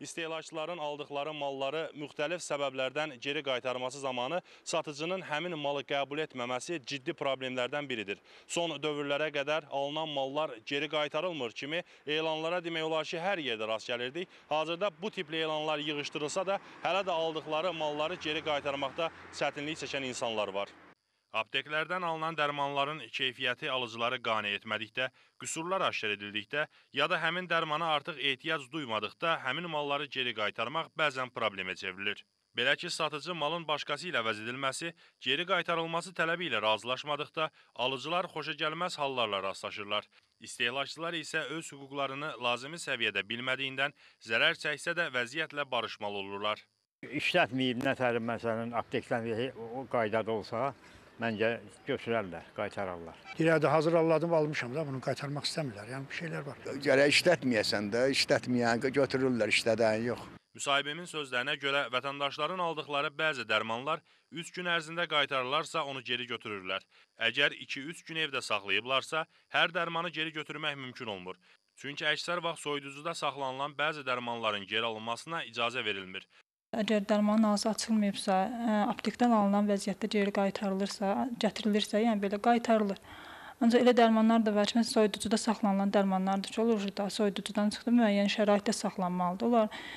İstehlakçıların aldıqları malları müxtəlif səbəblərdən geri qaytarması zamanı satıcının həmin malı qəbul etməməsi ciddi problemlərdən biridir. Son dövrlərə qədər alınan mallar geri qaytarılmır kimi elanlara demək olar ki, hər yerdə rast gəlirdik. Hazırda bu tipli elanlar yığışdırılsa da hələ də aldıqları malları geri qaytarmaqda çətinlik çəkən insanlar var. Apteklərdən alınan dərmanların keyfiyyəti alıcıları qane etmədikdə, qüsurlar aşkar edildikdə ya da həmin dərmana artıq ehtiyac duymadıqda həmin malları geri qaytarmaq bəzən problemə çevrilir. Belə ki, satıcı malın başqası ilə əvəz edilməsi, geri qaytarılması tələbi ilə razılaşmadıqda alıcılar xoşagəlməz hallarla rastlaşırlar. İstehlakçılar isə öz hüquqlarını lazımi səviyyədə bilmədiyindən zərər çəksə də vəziyyətlə barışmalı olurlar. İşlətməyib nətər məsələn aptekdən o qaydada olsa, məncə götürərlər, qaytararlar. Dirədə hazır alladım, almışam da bunu qaytarmaq istəmirlər. Yəni bir şeylər var. Gərək işlətməyəsən də, işlətməyən götürürlər, işlədən yox. Müsahibimin sözlərinə görə vətəndaşların aldıqları bəzi dərmanlar 3 gün ərzində qaytarırlarsa onu geri götürürlər. Əgər 2-3 gün evdə saxlayıblarsa, hər dərmanı geri götürmək mümkün olmur. Çünki əksər vaxt soyuducuda saxlanılan bəzi dərmanların geri alınmasına icazə verilmir. Əgər dərmanın ağzı açılmayıbsa, aptekdən alınan vəziyyətdə geri qaytarılırsa, gətirilirsə, yəni belə qaytarılır. Ancaq elə dərmanlar da var ki, soyuducuda saxlanılan dərmanlardır ki, olur da soyuducudan çıxdı, müəyyən şəraitdə saxlanmalıdır.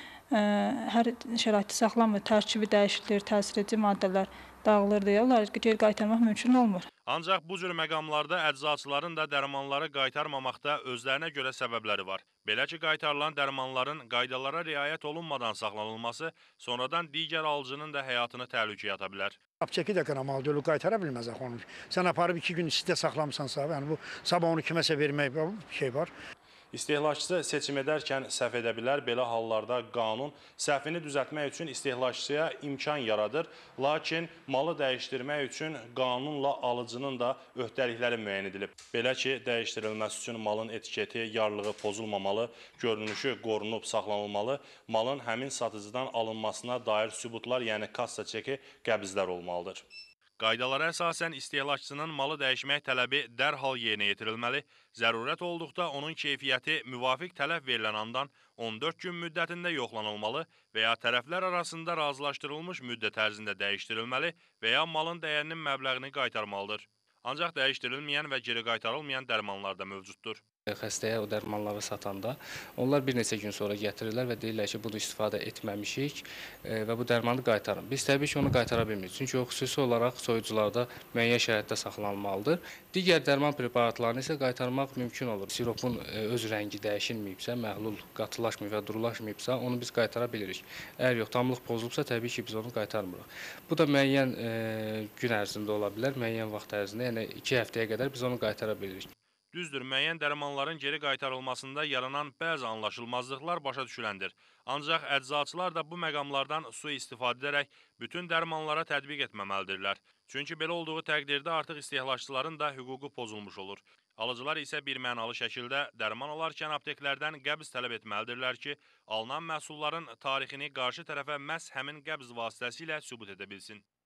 Onlar hər şəraitdə saxlanmır, tərkibi dəyişilir, təsir edici maddələr dağılır deyə onları geri qaytarmaq mümkün olmur. Ancaq bu cür məqamlarda əczaçıların da dərmanları qaytarmamaqda özlərinə görə səbəbləri var. Belə ki, qaytarılan dərmanların qaydalara riayət olunmadan saxlanılması sonradan digər alıcının da həyatını təhlükəyə ata bilər. Apteki də qıramalıdır, onu qaytara bilməz axı onu. Sən aparıb 2 gün istidə saxlamısansa, yəni bu sabah onu kiməsə vermək bir şey var. İstehlakçı seçim edərkən səhv edə bilər. Belə hallarda qanun səhvini düzəltmək üçün istehlakçıya imkan yaradır. Lakin malı dəyişdirmək üçün qanunla alıcının da öhdəlikləri müəyyən edilib. Belə ki, dəyişdirilməsi üçün malın etiketi, yarlığı pozulmamalı, görünüşü qorunub saxlanılmalı, malın həmin satıcıdan alınmasına dair sübutlar, yəni kassa çeki, qəbzlər olmalıdır. Qaydalara əsasən istehlakçının malı dəyişmək tələbi dərhal yerinə yetirilməli, zərurət olduqda onun keyfiyyəti müvafiq tələb verilən andan 14 gün müddətində yoxlanılmalı və ya tərəflər arasında razılaşdırılmış müddət ərzində dəyişdirilməli və ya malın dəyərinin məbləğini qaytarmalıdır. Ancaq dəyişdirilməyən və geri qaytarılmayan dərmanlar da mövcuddur. Xəstəyə o dərmanları satanda onlar bir neçə gün sonra gətirirlər və deyirlər ki, bunu istifadə etməmişik və bu dərmanı qaytarın. Biz təbii ki, onu qaytara bilmirik. Çünki o xüsusi olaraq soyucularda müəyyən şəraitdə saxlanılmalıdır. Digər dərman preparatlarını isə qaytarmaq mümkün olur. Siropun öz rəngi dəyişilməyibsə, məhlul qatılaşmayıb və durulaşmayıbsa, onu biz qaytara bilirik. Əgər yox, tamlıq pozulubsa, təbii ki, biz onu qaytarmırıq. Bu da müəyyən gün ərzində ola bilər, müəyyən vaxt ərzində, yəni 2 həftəyə qədər biz onu qaytara bilirik. Düzdür, müəyyən dərmanların geri qaytarılmasında yaranan bəzi anlaşılmazlıqlar başa düşüləndir. Ancaq əczaçılar da bu məqamlardan sui-istifadə edərək bütün dərmanlara tətbiq etməməlidirlər. Çünki belə olduğu təqdirdə artıq istehlakçıların da hüququ pozulmuş olur. Alıcılar isə birmənalı şəkildə dərman alarkən apteklərdən qəbz tələb etməlidirlər ki, alınan məhsulların tarixini qarşı tərəfə məhz həmin qəbz vasitəsilə sübut edə bilsin.